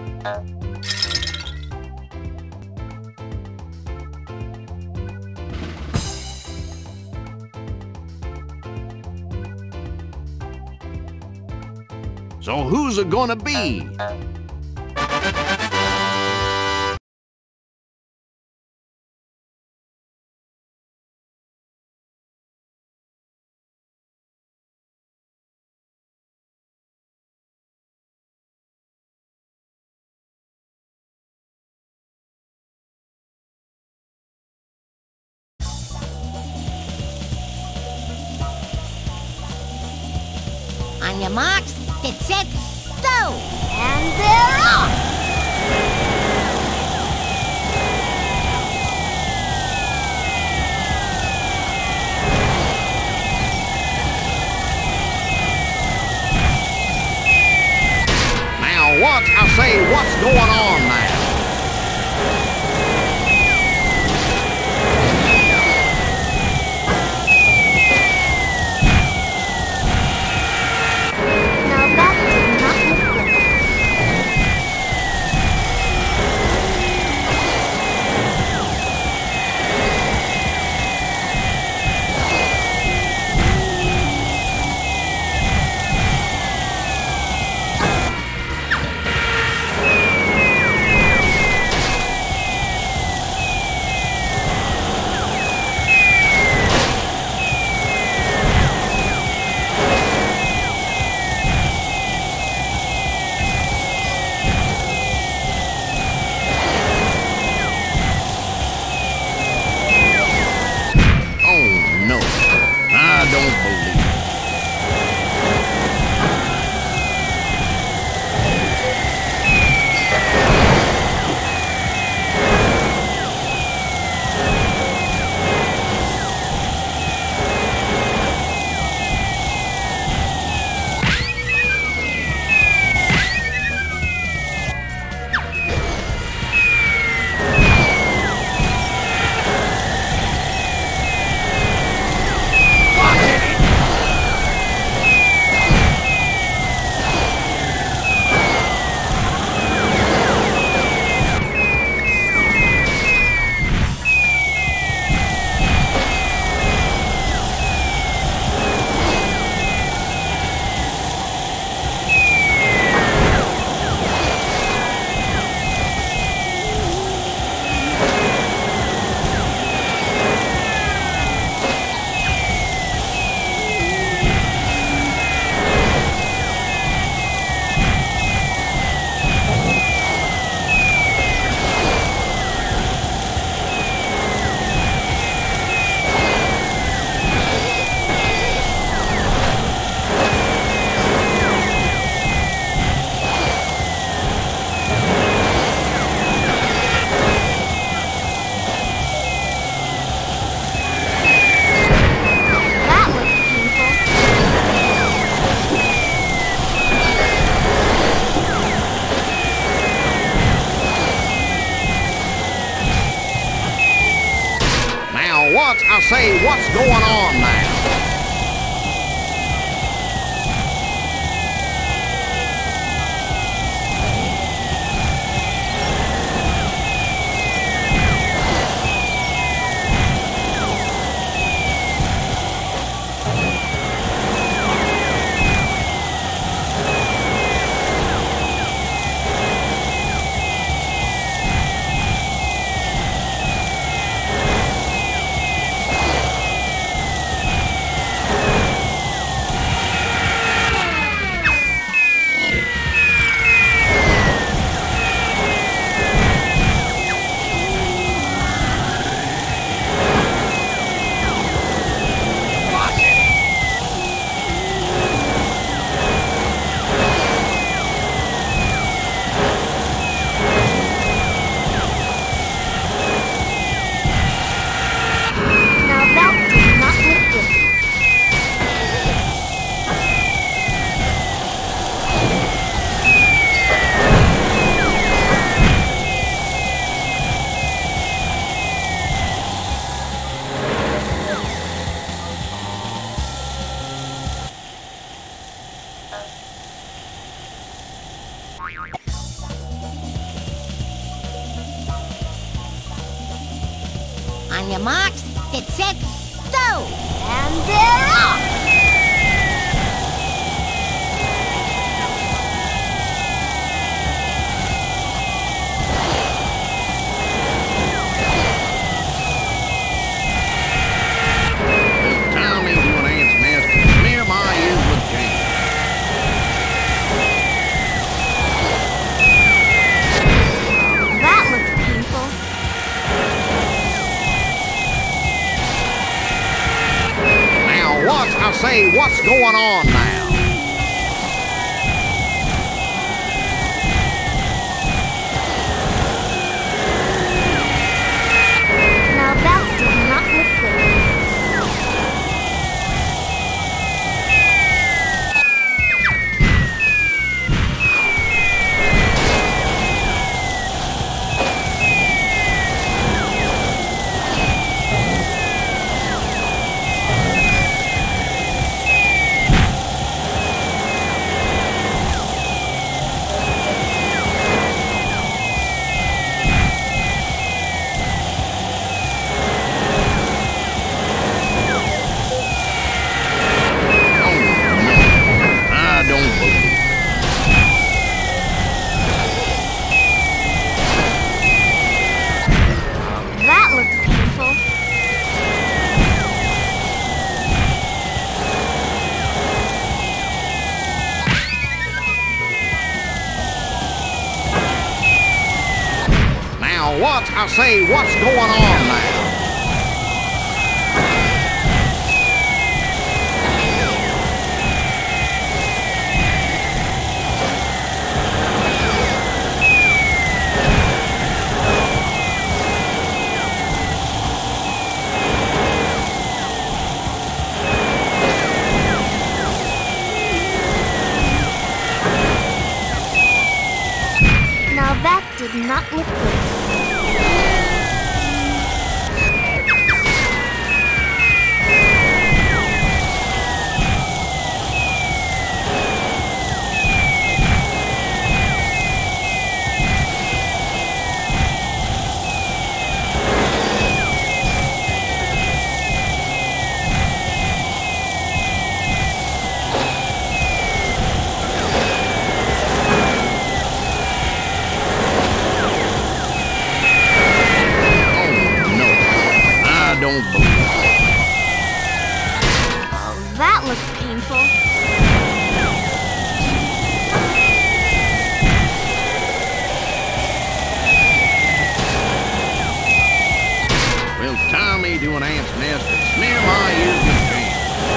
So who's it gonna be? On your marks, get set, go! And they're off! Now what? I say, what's going on now? Now that did not look good. Oh no, I don't believe it. That was painful. Now what? I say, what's going on now? your marks, get set, go! And they're off! Tie me to an ant's nest and smear my ears with jam. That looks painful. Now what? I say, what's going on now? Now that did not look good. That looks painful. Now what? I say, what's going on now? Now that did not look good. Don't believe it. Oh, that looks painful. Well, tie me to an ant's nest and smear my ears with jam.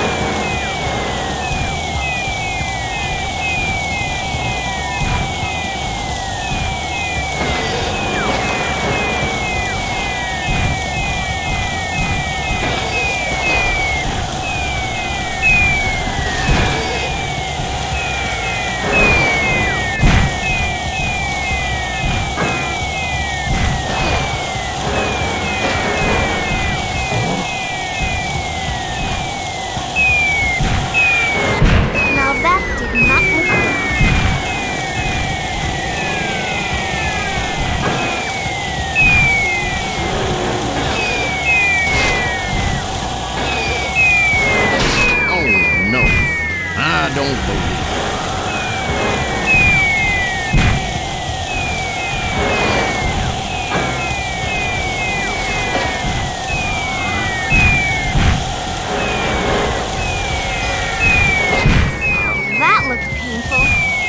Now that did not look good. Oh, no. I don't believe it. That looks painful.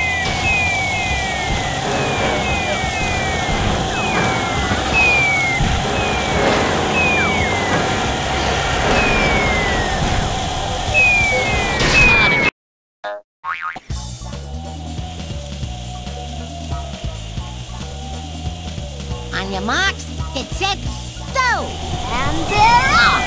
On your marks, get set, go! And they're off!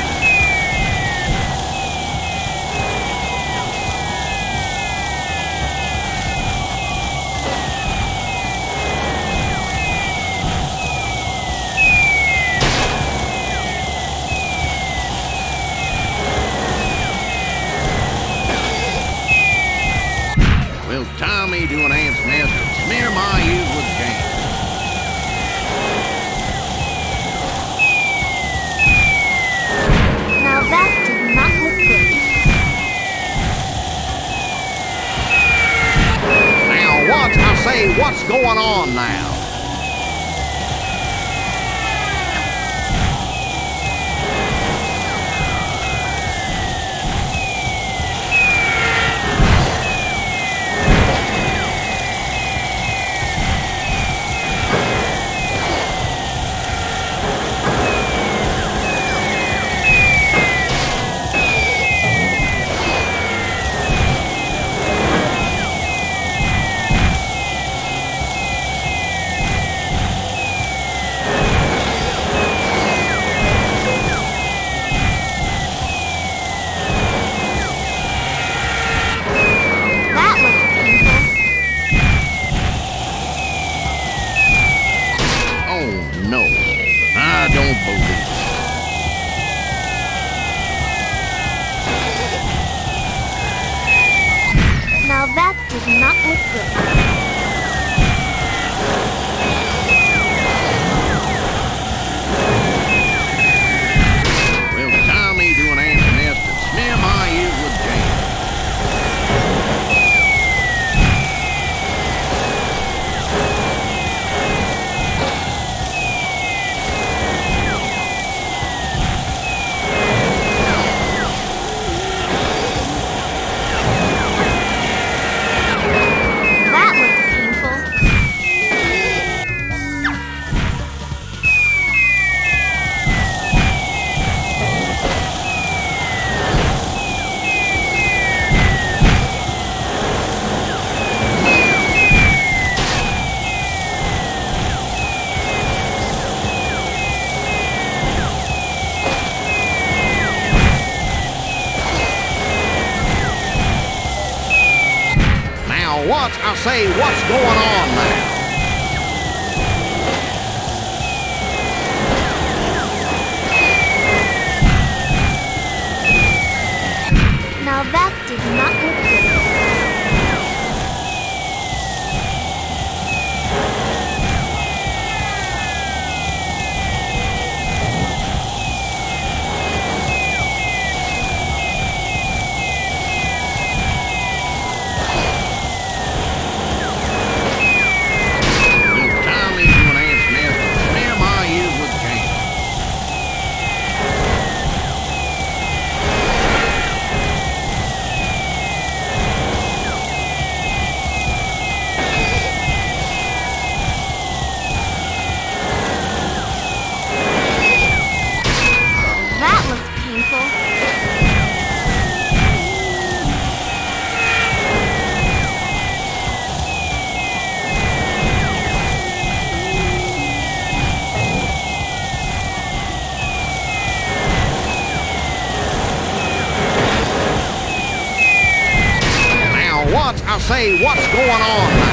Well, tie me to an ant's nest and smear my ears with jam. say what's going on now. No, I don't believe it. Now that did not look good. Well, Tommy do an ant's nest and smear my ears with jam. I say, what's going on now? Now that did not look good. I say, what's going on now?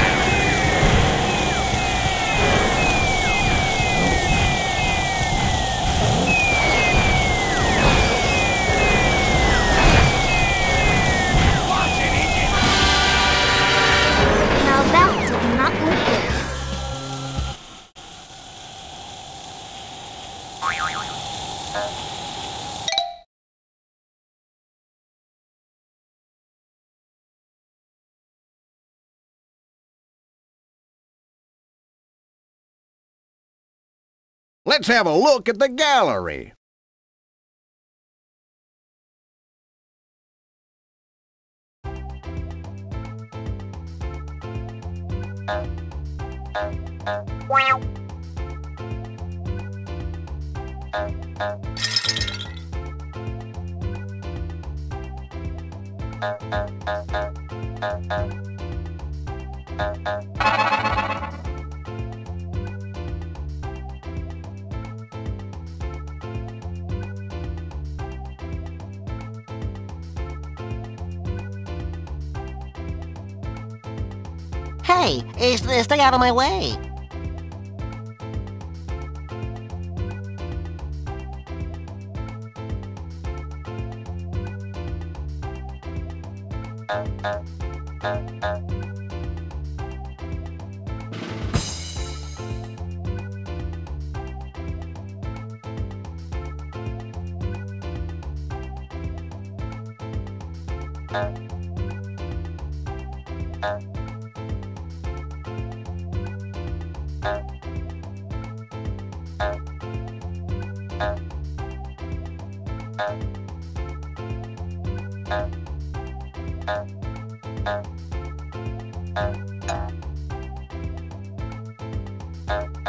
Now that did not look good. Let's have a look at the gallery. Hey, stay out of my way.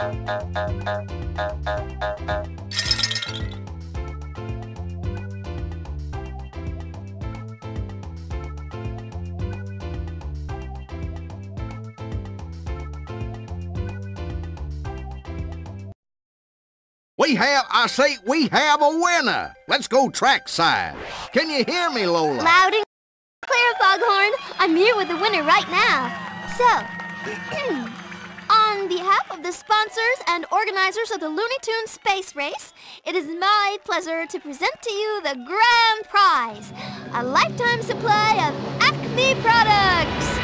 We have a winner. Let's go trackside. Can you hear me, Lola? Loud and clear, Foghorn. I'm here with the winner right now. So, on behalf of the sponsors and organizers of the Looney Tunes Space Race, it is my pleasure to present to you the grand prize, a lifetime supply of Acme products.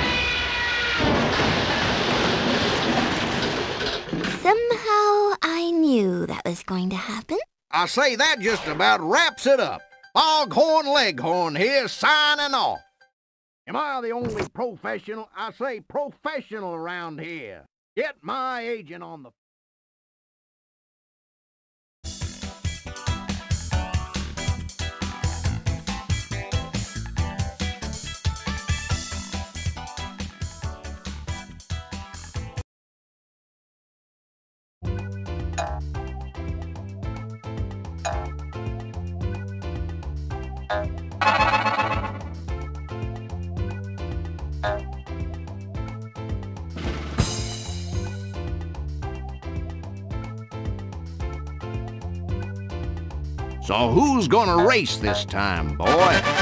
Somehow I knew that was going to happen. I say that just about wraps it up. Foghorn Leghorn here, signing off. Am I the only professional? I say professional around here. Get my agent on the... So who's gonna race this time, boy?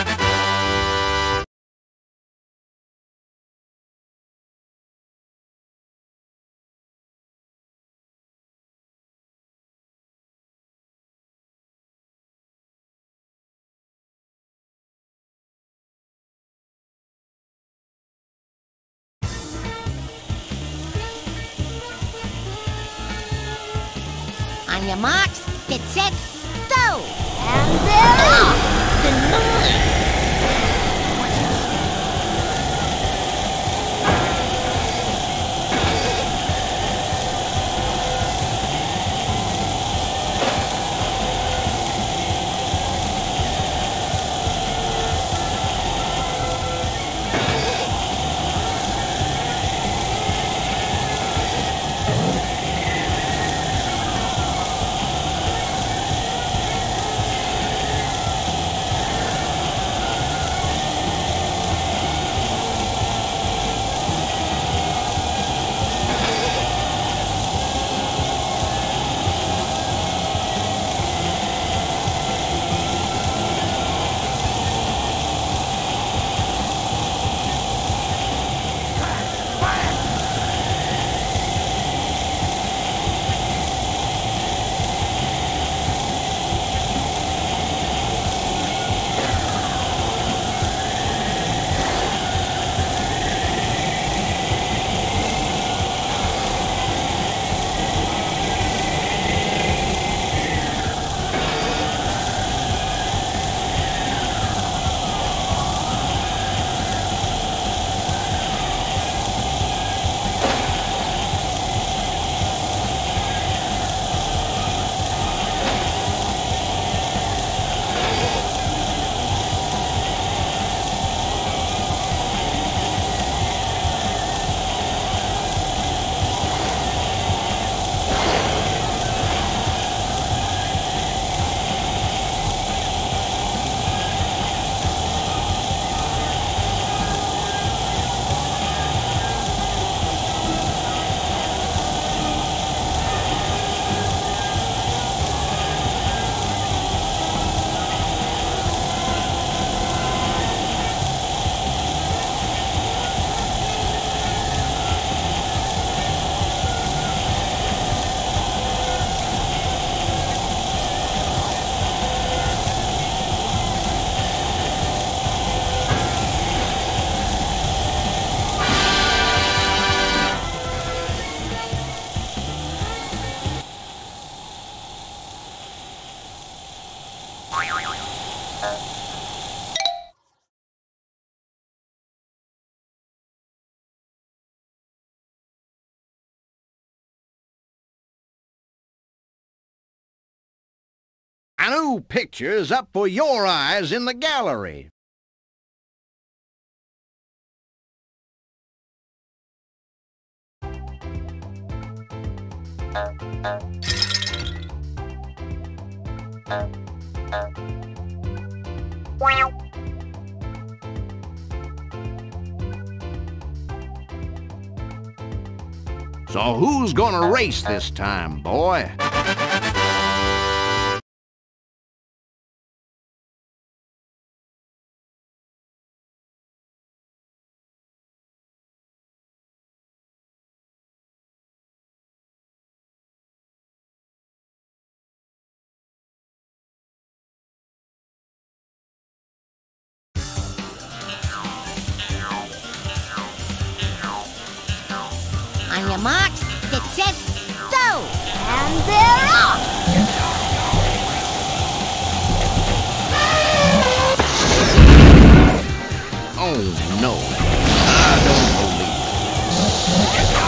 On your marks, get set, go! And they're off! The noise! A new picture's up for your eyes in the gallery. So who's gonna race this time, boy? On your marks, get set, go! And they're off! Oh no, I don't believe it.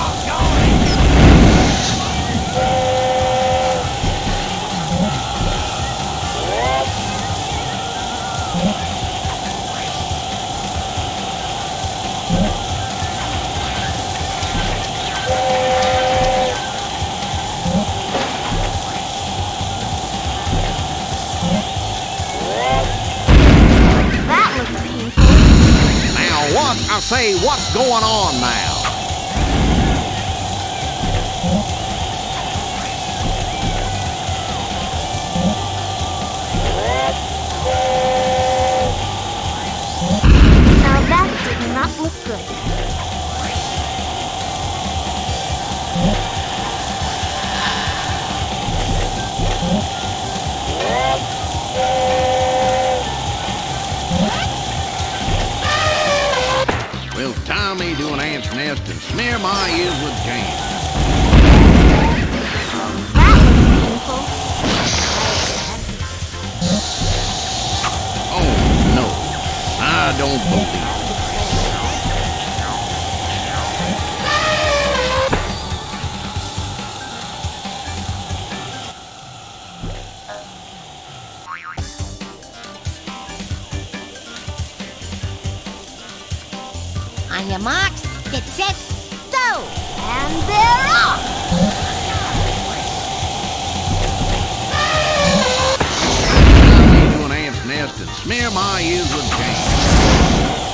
That looks painful. Now what? I say, what's going on now? Now that did not look good. Will Tommy do an ant's nest and smear my ears with jam? That looks painful. Oh no, I don't believe it. On your marks, get set, go! And they're off! Tommy do an ant's nest and smear my ears with jam.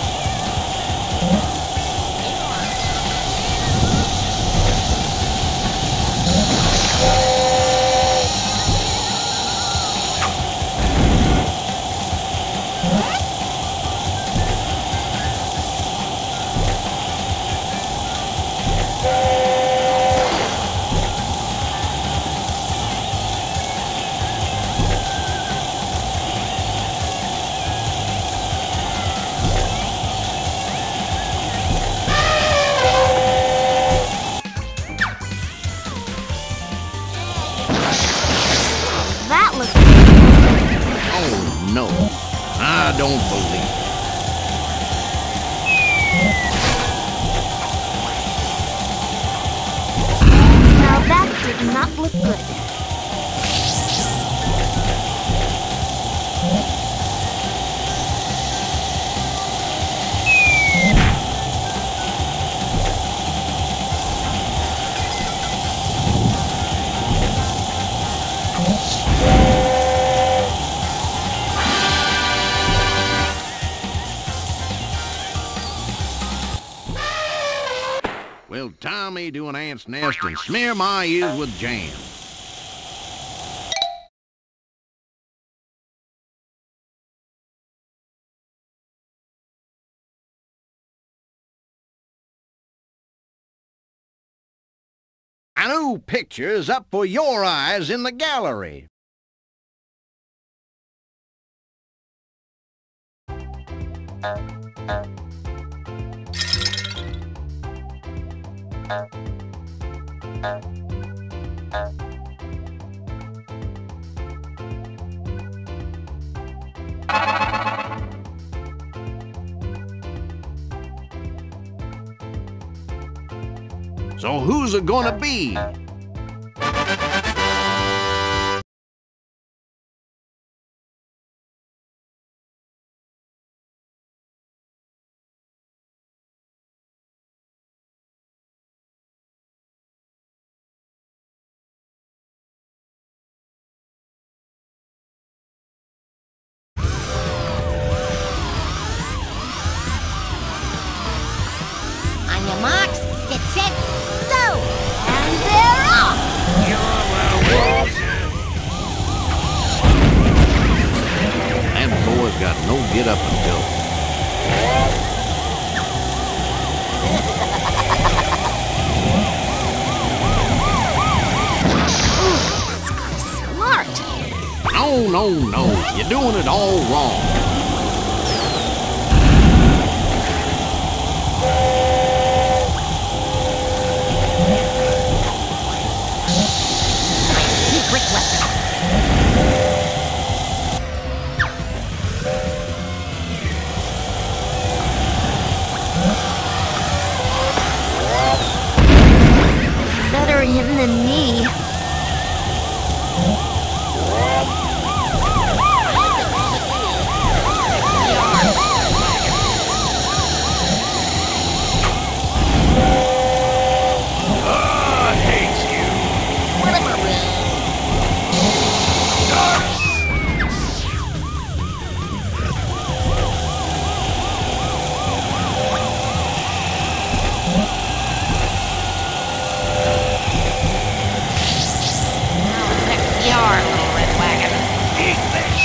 That looks painful. Oh no, I don't believe it. Now that did not look good. Will Tommy do an ant's nest and smear my ears with jam? A new picture's up for your eyes in the gallery. So who's it gonna be? get up and go. Smart. No, no, no. You're doing it all wrong. Secret weapon. Better him than me. Your little red wagon. Eat this.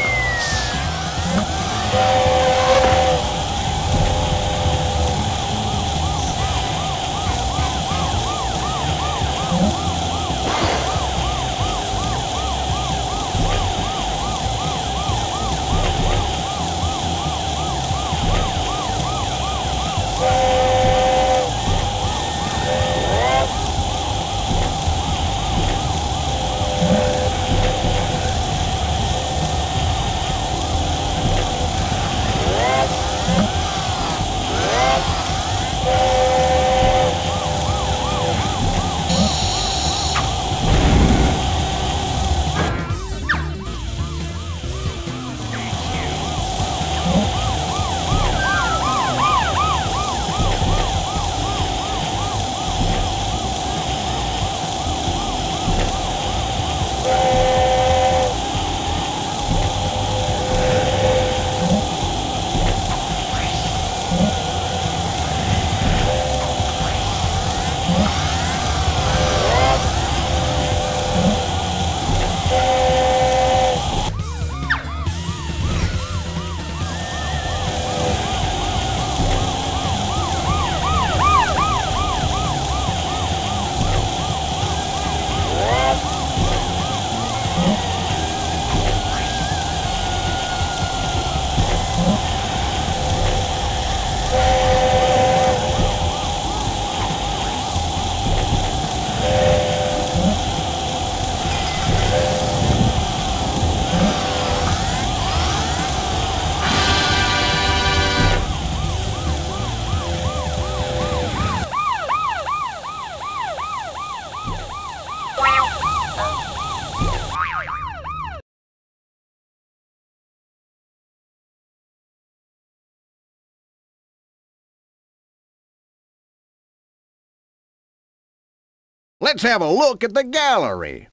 Let's have a look at the gallery.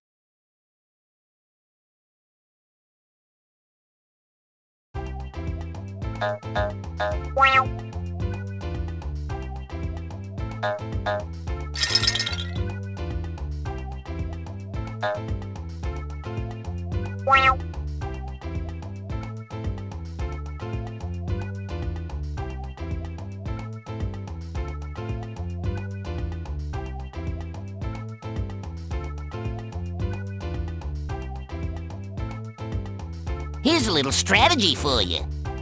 Here's a little strategy for you.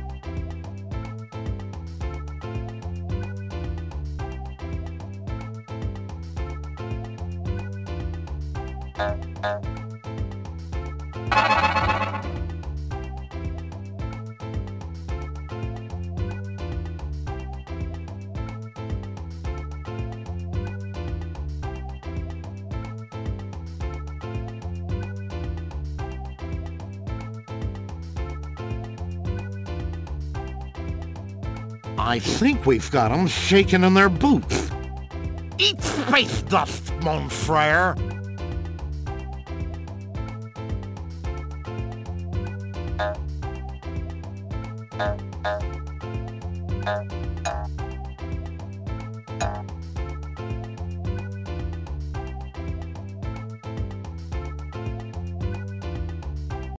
I think we've got them shaking in their boots. Eat space dust, mon frere.